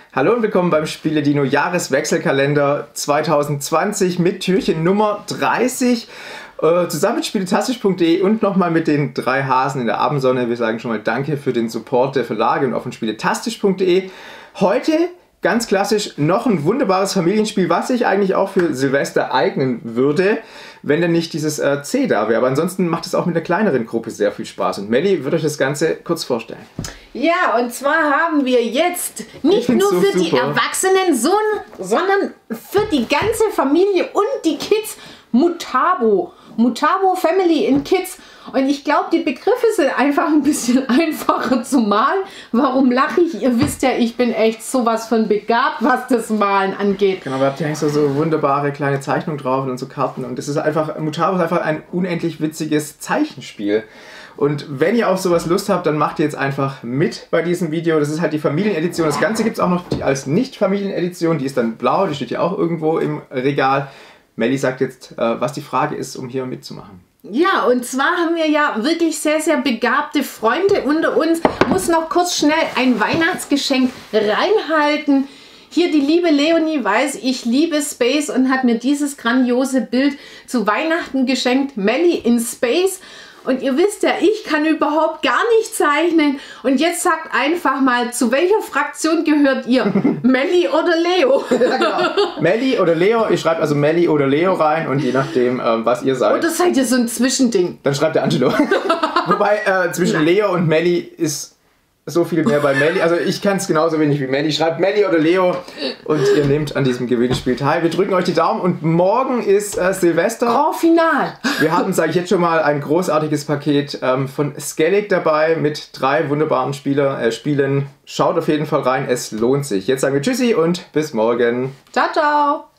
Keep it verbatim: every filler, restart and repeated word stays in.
Hallo und willkommen beim Spiele-Dino Jahreswechselkalender zwanzig zwanzig mit Türchen Nummer dreißig. Äh, zusammen mit spieletastisch punkt de und nochmal mit den drei Hasen in der Abendsonne. Wir sagen schon mal Danke für den Support der Verlage und auch von spieletastisch punkt de. Heute ganz klassisch noch ein wunderbares Familienspiel, was sich eigentlich auch für Silvester eignen würde, wenn denn nicht dieses äh, C da wäre. Aber ansonsten macht es auch mit einer kleineren Gruppe sehr viel Spaß. Und Melli wird euch das Ganze kurz vorstellen. Ja, und zwar haben wir jetzt nicht nur so für super. die Erwachsenen, so, sondern für die ganze Familie und die Kids Mutabo. Mutabo Family in Kids. Und ich glaube, die Begriffe sind einfach ein bisschen einfacher zu malen. Warum lache ich? Ihr wisst ja, ich bin echt sowas von begabt, was das Malen angeht. Genau, wir habt ja so, so wunderbare kleine Zeichnungen drauf und so Karten. Und das ist einfach, Mutabo ist einfach ein unendlich witziges Zeichenspiel. Und wenn ihr auf sowas Lust habt, dann macht ihr jetzt einfach mit bei diesem Video. Das ist halt die Familienedition. Das Ganze gibt es auch noch als Nicht-Familienedition. Die ist dann blau, die steht ja auch irgendwo im Regal. Melli sagt jetzt, äh, was die Frage ist, um hier mitzumachen. Ja, und zwar haben wir ja wirklich sehr, sehr begabte Freunde unter uns. Muss noch kurz schnell ein Weihnachtsgeschenk reinhalten. Hier die liebe Leonie weiß, ich liebe Space und hat mir dieses grandiose Bild zu Weihnachten geschenkt. Melli in Space. Und ihr wisst ja, ich kann überhaupt gar nicht zeichnen. Und jetzt sagt einfach mal, zu welcher Fraktion gehört ihr? Melli oder Leo? Ja, genau. Melli oder Leo. Ihr schreibt also Melli oder Leo rein und je nachdem, ähm, was ihr seid. Oder seid ihr so ein Zwischending? Dann schreibt der Angelo. Wobei äh, zwischen Nein. Leo und Melli ist so viel mehr bei Melli. Also ich kann es genauso wenig wie Melli. Schreibt Melli oder Leo und ihr nehmt an diesem Gewinnspiel teil. Wir drücken euch die Daumen und morgen ist äh, Silvester. Grand Final. Wir haben, sage ich jetzt schon mal, ein großartiges Paket ähm, von Skellig dabei mit drei wunderbaren Spieler, äh, Spielen. Schaut auf jeden Fall rein, es lohnt sich. Jetzt sagen wir Tschüssi und bis morgen. Ciao, ciao.